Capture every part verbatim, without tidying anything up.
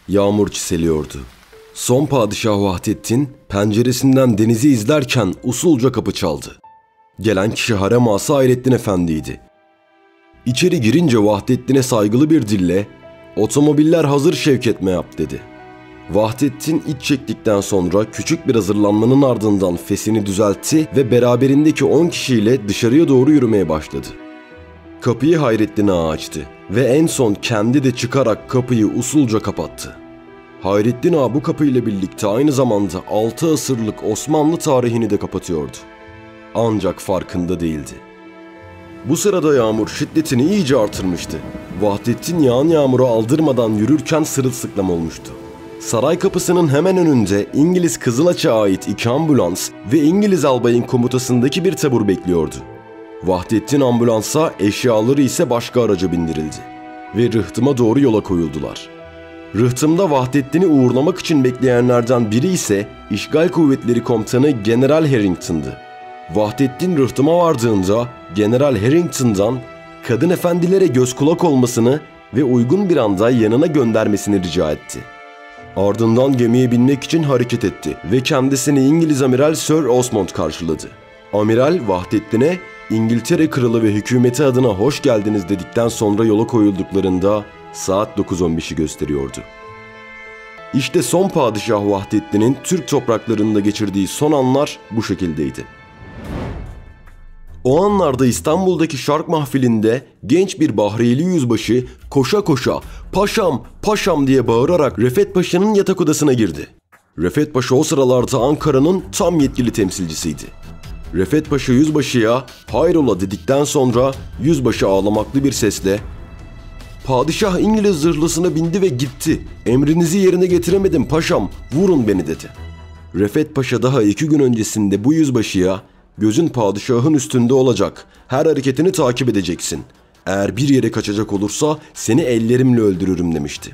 Yağmur çiseliyordu. Son padişah Vahdettin penceresinden denizi izlerken usulca kapı çaldı. Gelen kişi harem ağası Hayrettin Efendi'ydi. İçeri girince Vahdettin'e saygılı bir dille "Otomobiller hazır Şevket Meyap" dedi. Vahdettin iç çektikten sonra küçük bir hazırlanmanın ardından fesini düzeltti ve beraberindeki on kişiyle dışarıya doğru yürümeye başladı. Kapıyı Hayrettin Ağa açtı ve en son kendi de çıkarak kapıyı usulca kapattı. Hayrettin Ağa bu kapıyla birlikte aynı zamanda altı asırlık Osmanlı tarihini de kapatıyordu. Ancak farkında değildi. Bu sırada yağmur şiddetini iyice artırmıştı. Vahdettin yağan yağmuru aldırmadan yürürken sırılsıklam olmuştu. Saray kapısının hemen önünde İngiliz Kızılaç'a ait iki ambulans ve İngiliz albayın komutasındaki bir tabur bekliyordu. Vahdettin ambulansa, eşyaları ise başka araca bindirildi ve rıhtıma doğru yola koyuldular. Rıhtımda Vahdettin'i uğurlamak için bekleyenlerden biri ise İşgal Kuvvetleri Komutanı General Harrington'dı. Vahdettin rıhtıma vardığında General Harrington'dan kadın efendilere göz kulak olmasını ve uygun bir anda yanına göndermesini rica etti. Ardından gemiye binmek için hareket etti ve kendisini İngiliz Amiral Sir Osmond karşıladı. Amiral Vahdettin'e İngiltere Kralı ve hükümeti adına hoş geldiniz dedikten sonra yola koyulduklarında saat dokuz on beşi gösteriyordu. İşte son padişah Vahdettin'in Türk topraklarında geçirdiği son anlar bu şekildeydi. O anlarda İstanbul'daki şark mahfilinde genç bir Bahriyeli yüzbaşı koşa koşa "Paşam, paşam" diye bağırarak Refet Paşa'nın yatak odasına girdi. Refet Paşa o sıralarda Ankara'nın tam yetkili temsilcisiydi. Refet Paşa yüzbaşıya "Hayrola" dedikten sonra yüzbaşı ağlamaklı bir sesle "Padişah İngiliz zırhlısına bindi ve gitti. Emrinizi yerine getiremedim paşam, vurun beni" dedi. Refet Paşa daha iki gün öncesinde bu yüzbaşıya "Gözün padişahın üstünde olacak, her hareketini takip edeceksin. Eğer bir yere kaçacak olursa seni ellerimle öldürürüm" demişti.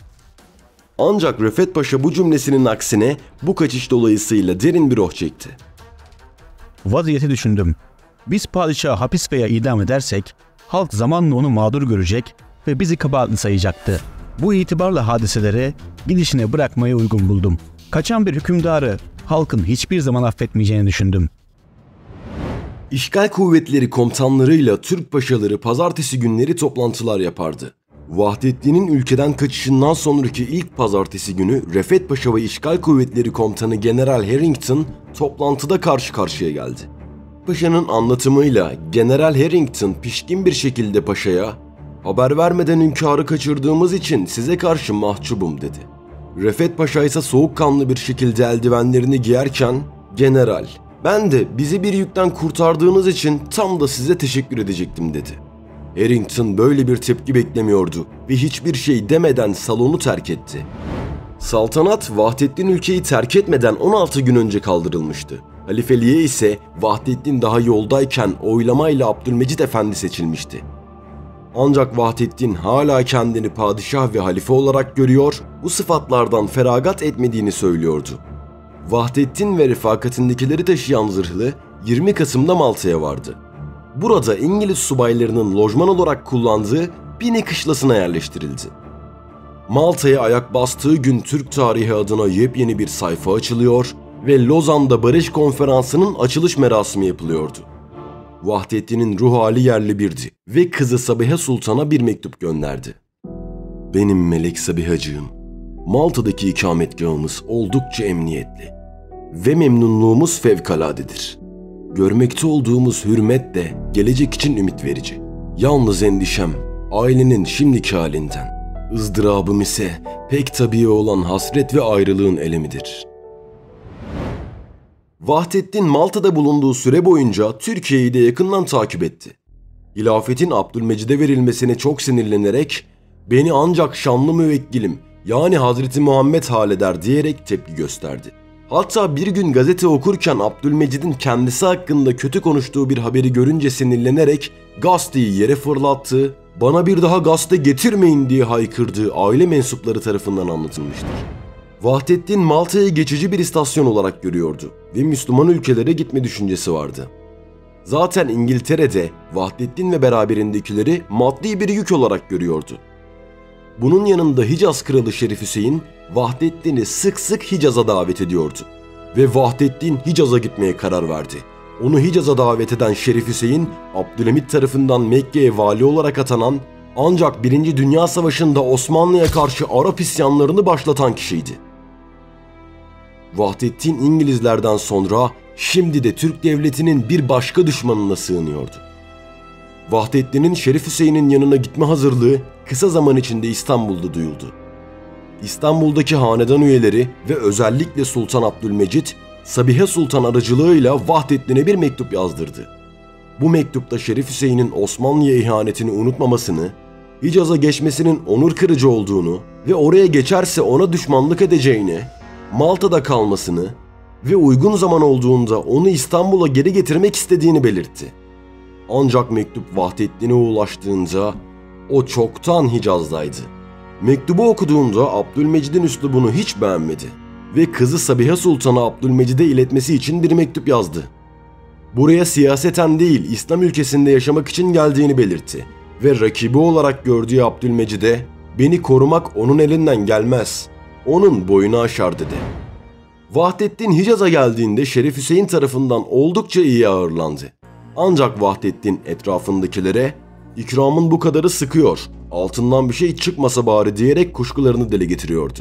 Ancak Refet Paşa bu cümlesinin aksine bu kaçış dolayısıyla derin bir oh çekti. Vaziyeti düşündüm. Biz padişahı hapis veya idam edersek halk zamanla onu mağdur görecek ve bizi kabahatli sayacaktı. Bu itibarla hadiselere gidişine bırakmayı uygun buldum. Kaçan bir hükümdarı halkın hiçbir zaman affetmeyeceğini düşündüm. İşgal kuvvetleri komutanlarıyla Türk paşaları pazartesi günleri toplantılar yapardı. Vahdettin'in ülkeden kaçışından sonraki ilk pazartesi günü Refet Paşa ve İşgal Kuvvetleri Komutanı General Harrington toplantıda karşı karşıya geldi. Paşa'nın anlatımıyla General Harrington pişkin bir şekilde paşaya "Haber vermeden hünkârı kaçırdığımız için size karşı mahcubum" dedi. Refet Paşa ise soğukkanlı bir şekilde eldivenlerini giyerken "General, ben de bizi bir yükten kurtardığınız için tam da size teşekkür edecektim" dedi. Harrington böyle bir tepki beklemiyordu ve hiçbir şey demeden salonu terk etti. Saltanat Vahdettin ülkeyi terk etmeden on altı gün önce kaldırılmıştı. Halifeliğe ise Vahdettin daha yoldayken oylamayla Abdülmecit Efendi seçilmişti. Ancak Vahdettin hala kendini padişah ve halife olarak görüyor, bu sıfatlardan feragat etmediğini söylüyordu. Vahdettin ve refakatindekileri taşıyan zırhlı yirmi Kasım'da Malta'ya vardı. Burada İngiliz subaylarının lojman olarak kullandığı Bini kışlasına yerleştirildi. Malta'ya ayak bastığı gün Türk tarihi adına yepyeni bir sayfa açılıyor ve Lozan'da Barış Konferansı'nın açılış merasimi yapılıyordu. Vahdettin'in ruh hali yerli birdi ve kızı Sabiha Sultan'a bir mektup gönderdi. "Benim melek Sabihacığım, Malta'daki ikametgahımız oldukça emniyetli ve memnunluğumuz fevkaladedir. Görmekte olduğumuz hürmet de gelecek için ümit verici. Yalnız endişem ailenin şimdiki halinden, ızdırabım ise pek tabii olan hasret ve ayrılığın elemidir." Vahdettin Malta'da bulunduğu süre boyunca Türkiye'yi de yakından takip etti. Hilafetin Abdülmecid'e verilmesine çok sinirlenerek "Beni ancak şanlı müvekkilim yani Hazreti Muhammed halleder" diyerek tepki gösterdi. Hatta bir gün gazete okurken Abdülmecid'in kendisi hakkında kötü konuştuğu bir haberi görünce sinirlenerek gazeteyi yere fırlattığı, "Bana bir daha gazete getirmeyin" diye haykırdığı aile mensupları tarafından anlatılmıştır. Vahdettin Malta'yı geçici bir istasyon olarak görüyordu ve Müslüman ülkelere gitme düşüncesi vardı. Zaten İngiltere'de Vahdettin ve beraberindekileri maddi bir yük olarak görüyordu. Bunun yanında Hicaz kralı Şerif Hüseyin, Vahdettin'i sık sık Hicaz'a davet ediyordu. Ve Vahdettin Hicaz'a gitmeye karar verdi. Onu Hicaz'a davet eden Şerif Hüseyin, Abdülhamit tarafından Mekke'ye vali olarak atanan, ancak Birinci Dünya Savaşı'nda Osmanlı'ya karşı Arap isyanlarını başlatan kişiydi. Vahdettin İngilizlerden sonra şimdi de Türk devletinin bir başka düşmanına sığınıyordu. Vahdettin'in Şerif Hüseyin'in yanına gitme hazırlığı kısa zaman içinde İstanbul'da duyuldu. İstanbul'daki hanedan üyeleri ve özellikle Sultan Abdülmecit, Sabiha Sultan aracılığıyla Vahdettin'e bir mektup yazdırdı. Bu mektupta Şerif Hüseyin'in Osmanlı'ya ihanetini unutmamasını, Hicaz'a geçmesinin onur kırıcı olduğunu ve oraya geçerse ona düşmanlık edeceğini, Malta'da kalmasını ve uygun zaman olduğunda onu İstanbul'a geri getirmek istediğini belirtti. Ancak mektup Vahdettin'e ulaştığında o çoktan Hicaz'daydı. Mektubu okuduğunda Abdülmecid'in üslubunu hiç beğenmedi ve kızı Sabiha Sultan'a Abdülmecid'e iletmesi için bir mektup yazdı. Buraya siyaseten değil İslam ülkesinde yaşamak için geldiğini belirtti ve rakibi olarak gördüğü Abdülmecid'e "Beni korumak onun elinden gelmez, onun boyunu aşar" dedi. Vahdettin Hicaz'a geldiğinde Şerif Hüseyin tarafından oldukça iyi ağırlandı. Ancak Vahdettin etrafındakilere "İkramın bu kadarı sıkıyor, altından bir şey çıkmasa bari" diyerek kuşkularını dile getiriyordu.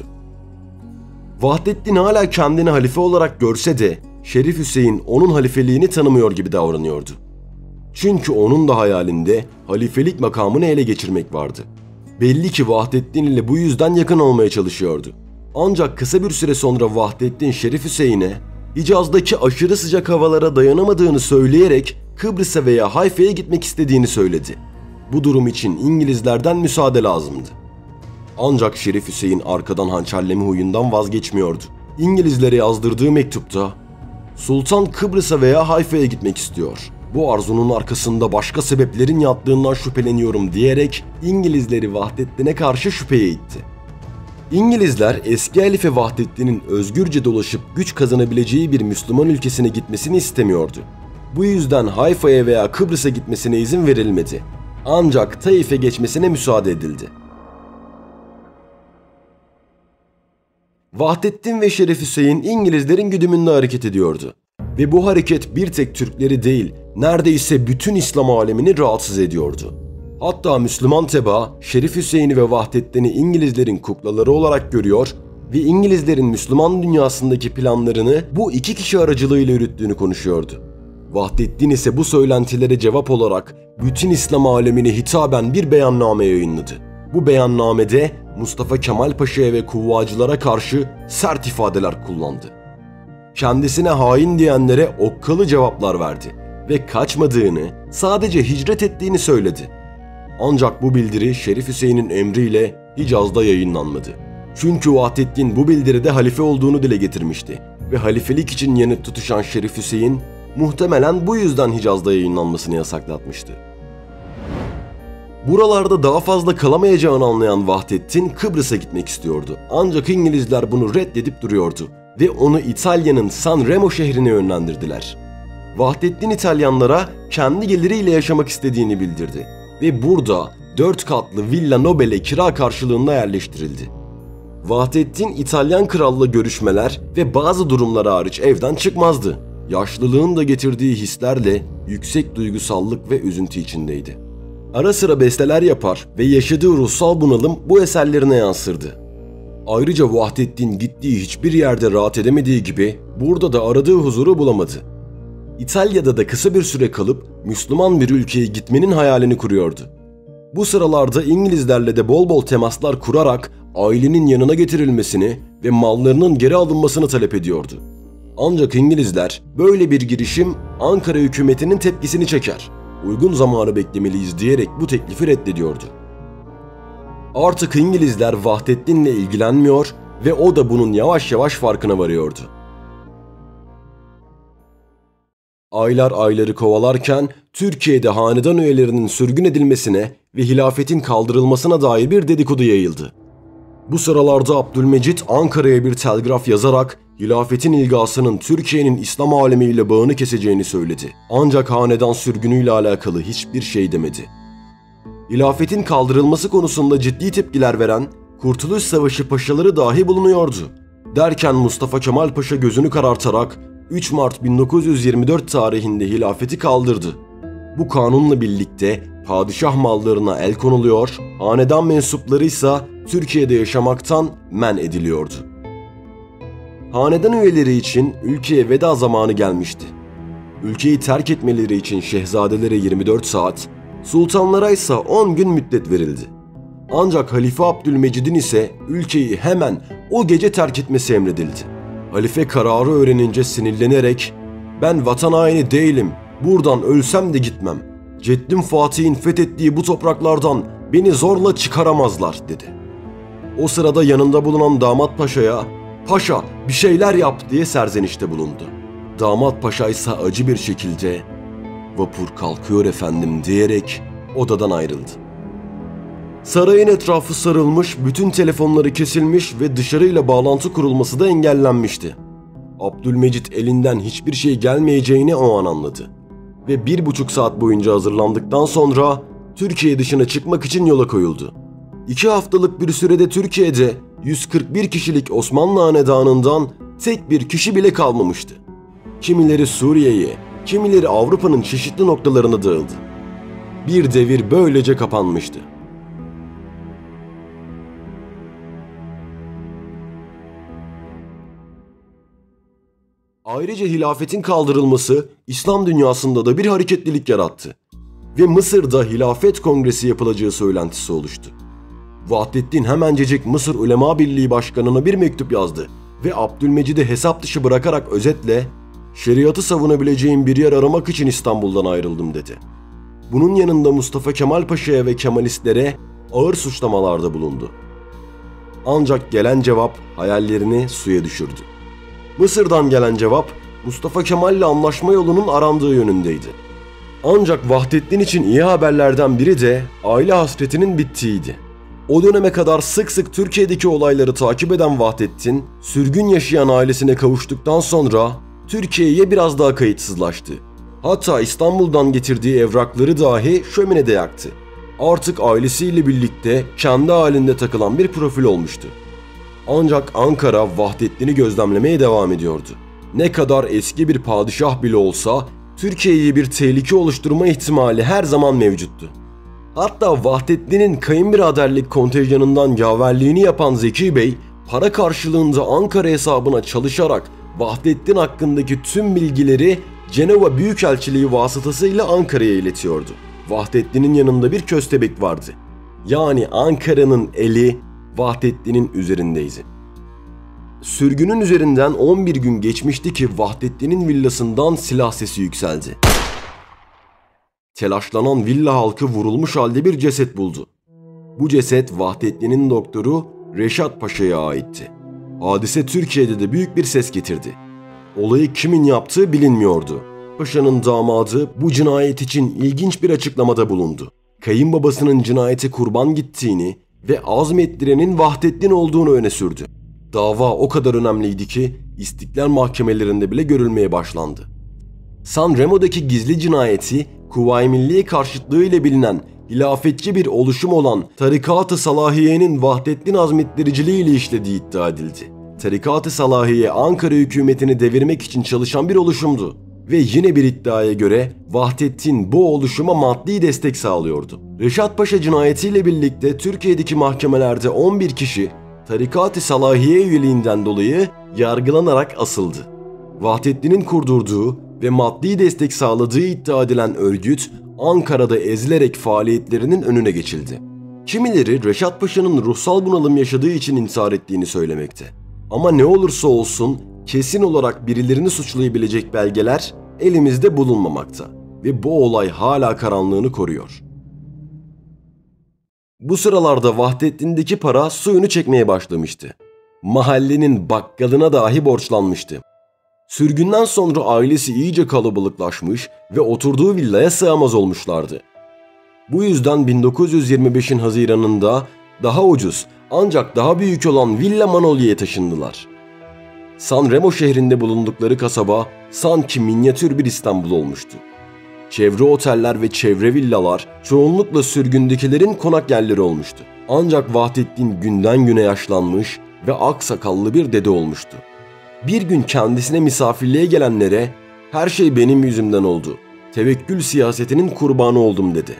Vahdettin hala kendini halife olarak görse de Şerif Hüseyin onun halifeliğini tanımıyor gibi davranıyordu. Çünkü onun da hayalinde halifelik makamını ele geçirmek vardı. Belli ki Vahdettin ile bu yüzden yakın olmaya çalışıyordu. Ancak kısa bir süre sonra Vahdettin Şerif Hüseyin'e Hicaz'daki aşırı sıcak havalara dayanamadığını söyleyerek Kıbrıs'a veya Hayfa'ya gitmek istediğini söyledi. Bu durum için İngilizlerden müsaade lazımdı. Ancak Şerif Hüseyin arkadan hançerleme huyundan vazgeçmiyordu. İngilizlere yazdırdığı mektupta "Sultan Kıbrıs'a veya Hayfa'ya gitmek istiyor. Bu arzunun arkasında başka sebeplerin yattığından şüpheleniyorum" diyerek İngilizleri Vahdettin'e karşı şüpheye itti. İngilizler eski halife Vahdettin'in özgürce dolaşıp güç kazanabileceği bir Müslüman ülkesine gitmesini istemiyordu. Bu yüzden Hayfa'ya veya Kıbrıs'a gitmesine izin verilmedi. Ancak Taif'e geçmesine müsaade edildi. Vahdettin ve Şerif Hüseyin İngilizlerin güdümünde hareket ediyordu. Ve bu hareket bir tek Türkleri değil, neredeyse bütün İslam alemini rahatsız ediyordu. Hatta Müslüman tebaa Şerif Hüseyin'i ve Vahdettin'i İngilizlerin kuklaları olarak görüyor ve İngilizlerin Müslüman dünyasındaki planlarını bu iki kişi aracılığıyla yürüttüğünü konuşuyordu. Vahdettin ise bu söylentilere cevap olarak bütün İslam alemine hitaben bir beyanname yayınladı. Bu beyannamede Mustafa Kemal Paşa'ya ve kuvvacılara karşı sert ifadeler kullandı. Kendisine hain diyenlere okkalı cevaplar verdi ve kaçmadığını, sadece hicret ettiğini söyledi. Ancak bu bildiri Şerif Hüseyin'in emriyle Hicaz'da yayınlanmadı. Çünkü Vahdettin bu bildiride halife olduğunu dile getirmişti ve halifelik için yanıt tutuşan Şerif Hüseyin muhtemelen bu yüzden Hicaz'da yayınlanmasını yasaklatmıştı. Buralarda daha fazla kalamayacağını anlayan Vahdettin Kıbrıs'a gitmek istiyordu. Ancak İngilizler bunu reddedip duruyordu ve onu İtalya'nın San Remo şehrine yönlendirdiler. Vahdettin İtalyanlara kendi geliriyle yaşamak istediğini bildirdi ve burada dört katlı Villa Nobel'e kira karşılığında yerleştirildi. Vahdettin İtalyan kralla görüşmeler ve bazı durumlar hariç evden çıkmazdı. Yaşlılığın da getirdiği hislerle yüksek duygusallık ve üzüntü içindeydi. Ara sıra besteler yapar ve yaşadığı ruhsal bunalım bu eserlerine yansırdı. Ayrıca Vahdettin gittiği hiçbir yerde rahat edemediği gibi burada da aradığı huzuru bulamadı. İtalya'da da kısa bir süre kalıp Müslüman bir ülkeye gitmenin hayalini kuruyordu. Bu sıralarda İngilizlerle de bol bol temaslar kurarak ailenin yanına getirilmesini ve mallarının geri alınmasını talep ediyordu. Ancak İngilizler böyle bir girişim Ankara hükümetinin tepkisini çeker, uygun zamanı beklemeliyiz diyerek bu teklifi reddediyordu. Artık İngilizler Vahdettin'le ilgilenmiyor ve o da bunun yavaş yavaş farkına varıyordu. Aylar ayları kovalarken Türkiye'de hanedan üyelerinin sürgün edilmesine ve hilafetin kaldırılmasına dair bir dedikodu yayıldı. Bu sıralarda Abdülmecit Ankara'ya bir telgraf yazarak hilafetin ilgasının Türkiye'nin İslam alemiyle bağını keseceğini söyledi. Ancak hanedan sürgünüyle alakalı hiçbir şey demedi. Hilafetin kaldırılması konusunda ciddi tepkiler veren Kurtuluş Savaşı paşaları dahi bulunuyordu. Derken Mustafa Kemal Paşa gözünü karartarak üç Mart bin dokuz yüz yirmi dört tarihinde hilafeti kaldırdı. Bu kanunla birlikte padişah mallarına el konuluyor, hanedan mensupları ise Türkiye'de yaşamaktan men ediliyordu. Hanedan üyeleri için ülkeye veda zamanı gelmişti. Ülkeyi terk etmeleri için şehzadelere yirmi dört saat, sultanlara ise on gün müddet verildi. Ancak Halife Abdülmecid'in ise ülkeyi hemen o gece terk etmesi emredildi. Halife kararı öğrenince sinirlenerek "Ben vatan haini değilim, buradan ölsem de gitmem. Ceddim Fatih'in fethettiği bu topraklardan beni zorla çıkaramazlar" dedi. O sırada yanında bulunan Damat Paşa'ya "Paşa bir şeyler yap" diye serzenişte bulundu. Damat Paşa ise acı bir şekilde "Vapur kalkıyor efendim" diyerek odadan ayrıldı. Sarayın etrafı sarılmış, bütün telefonları kesilmiş ve dışarıyla bağlantı kurulması da engellenmişti. Abdülmecit elinden hiçbir şey gelmeyeceğini o an anladı. Ve bir buçuk saat boyunca hazırlandıktan sonra Türkiye dışına çıkmak için yola koyuldu. İki haftalık bir sürede Türkiye'de yüz kırk bir kişilik Osmanlı hanedanından tek bir kişi bile kalmamıştı. Kimileri Suriye'ye, kimileri Avrupa'nın çeşitli noktalarına dağıldı. Bir devir böylece kapanmıştı. Ayrıca hilafetin kaldırılması İslam dünyasında da bir hareketlilik yarattı ve Mısır'da hilafet kongresi yapılacağı söylentisi oluştu. Vahdettin hemencecik Mısır Ulema Birliği Başkanı'na bir mektup yazdı ve Abdülmecid'i hesap dışı bırakarak özetle "Şeriatı savunabileceğim bir yer aramak için İstanbul'dan ayrıldım" dedi. Bunun yanında Mustafa Kemal Paşa'ya ve Kemalistlere ağır suçlamalarda bulundu. Ancak gelen cevap hayallerini suya düşürdü. Mısır'dan gelen cevap Mustafa Kemal'le anlaşma yolunun arandığı yönündeydi. Ancak Vahdettin için iyi haberlerden biri de aile hasretinin bittiğiydi. O döneme kadar sık sık Türkiye'deki olayları takip eden Vahdettin, sürgün yaşayan ailesine kavuştuktan sonra Türkiye'ye biraz daha kayıtsızlaştı. Hatta İstanbul'dan getirdiği evrakları dahi şöminede yaktı. Artık ailesiyle birlikte kendi halinde takılan bir profil olmuştu. Ancak Ankara Vahdettin'i gözlemlemeye devam ediyordu. Ne kadar eski bir padişah bile olsa Türkiye'ye bir tehlike oluşturma ihtimali her zaman mevcuttu. Hatta Vahdettin'in kayınbiraderlik kontenjanından yaverliğini yapan Zeki Bey, para karşılığında Ankara hesabına çalışarak Vahdettin hakkındaki tüm bilgileri Cenova Büyükelçiliği vasıtasıyla Ankara'ya iletiyordu. Vahdettin'in yanında bir köstebek vardı. Yani Ankara'nın eli Vahdettin'in üzerindeydi. Sürgünün üzerinden on bir gün geçmişti ki Vahdettin'in villasından silah sesi yükseldi. Telaşlanan villa halkı vurulmuş halde bir ceset buldu. Bu ceset Vahdettin'in doktoru Reşat Paşa'ya aitti. Hadise Türkiye'de de büyük bir ses getirdi. Olayı kimin yaptığı bilinmiyordu. Paşa'nın damadı bu cinayet için ilginç bir açıklamada bulundu. Kayınbabasının cinayete kurban gittiğini ve azmettirenin Vahdettin olduğunu öne sürdü. Dava o kadar önemliydi ki İstiklal mahkemelerinde bile görülmeye başlandı. San Remo'daki gizli cinayeti Kuvayi Milliye karşıtlığı ile bilinen hilafetçi bir oluşum olan Tarikat-ı Salahiye'nin Vahdettin azmettiriciliği ile işlediği iddia edildi. Tarikat-ı Salahiye Ankara hükümetini devirmek için çalışan bir oluşumdu ve yine bir iddiaya göre Vahdettin bu oluşuma maddi destek sağlıyordu. Reşat Paşa cinayetiyle birlikte Türkiye'deki mahkemelerde on bir kişi Tarikat-ı Salahiye üyeliğinden dolayı yargılanarak asıldı. Vahdettin'in kurdurduğu ve maddi destek sağladığı iddia edilen örgüt Ankara'da ezilerek faaliyetlerinin önüne geçildi. Kimileri Reşat Paşa'nın ruhsal bunalım yaşadığı için intihar ettiğini söylemekte. Ama ne olursa olsun kesin olarak birilerini suçlayabilecek belgeler elimizde bulunmamakta ve bu olay hala karanlığını koruyor. Bu sıralarda Vahdettin'deki para suyunu çekmeye başlamıştı. Mahallenin bakkalına dahi borçlanmıştı. Sürgünden sonra ailesi iyice kalabalıklaşmış ve oturduğu villaya sığamaz olmuşlardı. Bu yüzden bin dokuz yüz yirmi beşin Haziran'ında daha ucuz ancak daha büyük olan Villa Manolya'ya taşındılar. San Remo şehrinde bulundukları kasaba sanki minyatür bir İstanbul olmuştu. Çevre oteller ve çevre villalar çoğunlukla sürgündekilerin konak yerleri olmuştu. Ancak Vahdettin günden güne yaşlanmış ve aksakallı bir dede olmuştu. Bir gün kendisine misafirliğe gelenlere "Her şey benim yüzümden oldu. Tevekkül siyasetinin kurbanı oldum" dedi.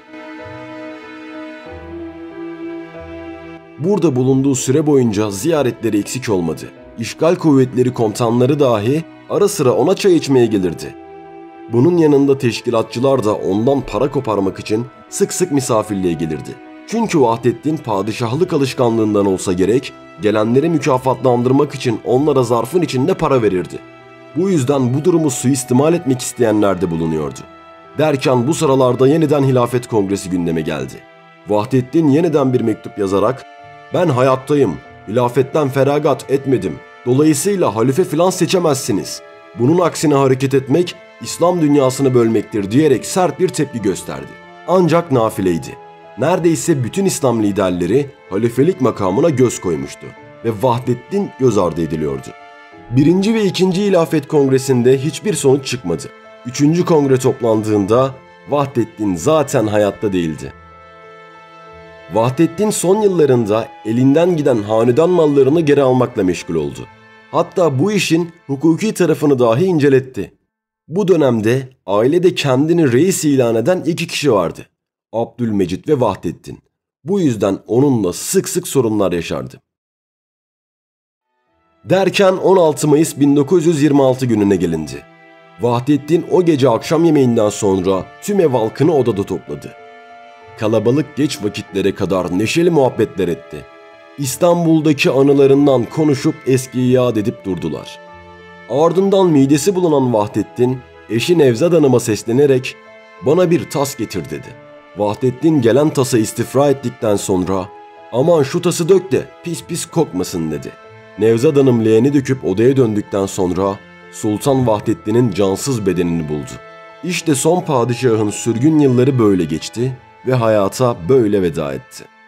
Burada bulunduğu süre boyunca ziyaretleri eksik olmadı. İşgal kuvvetleri komutanları dahi ara sıra ona çay içmeye gelirdi. Bunun yanında teşkilatçılar da ondan para koparmak için sık sık misafirliğe gelirdi. Çünkü Vahdettin padişahlık alışkanlığından olsa gerek, gelenleri mükafatlandırmak için onlara zarfın içinde para verirdi. Bu yüzden bu durumu suistimal etmek isteyenler de bulunuyordu. Derken bu sıralarda yeniden Hilafet Kongresi gündeme geldi. Vahdettin yeniden bir mektup yazarak "Ben hayattayım, hilafetten feragat etmedim, dolayısıyla halife filan seçemezsiniz. Bunun aksine hareket etmek İslam dünyasını bölmektir" diyerek sert bir tepki gösterdi. Ancak nafileydi. Neredeyse bütün İslam liderleri halifelik makamına göz koymuştu ve Vahdettin göz ardı ediliyordu. Birinci ve ikinci Hilafet Kongresi'nde hiçbir sonuç çıkmadı. Üçüncü kongre toplandığında Vahdettin zaten hayatta değildi. Vahdettin son yıllarında elinden giden hanedan mallarını geri almakla meşgul oldu. Hatta bu işin hukuki tarafını dahi inceletti. Bu dönemde ailede kendini reis ilan eden iki kişi vardı: Abdülmecit ve Vahdettin. Bu yüzden onunla sık sık sorunlar yaşardı. Derken on altı Mayıs bin dokuz yüz yirmi altı gününe gelindi. Vahdettin o gece akşam yemeğinden sonra tüm ev halkını odada topladı. Kalabalık geç vakitlere kadar neşeli muhabbetler etti. İstanbul'daki anılarından konuşup eskiyi yad edip durdular. Ardından midesi bulunan Vahdettin, eşi Nevzat Hanım'a seslenerek "Bana bir tas getir" dedi. Vahdettin gelen tası istifra ettikten sonra "Aman şu tası dök de pis pis kokmasın" dedi. Nevzat Hanım leğeni döküp odaya döndükten sonra Sultan Vahdettin'in cansız bedenini buldu. İşte son padişahın sürgün yılları böyle geçti ve hayata böyle veda etti.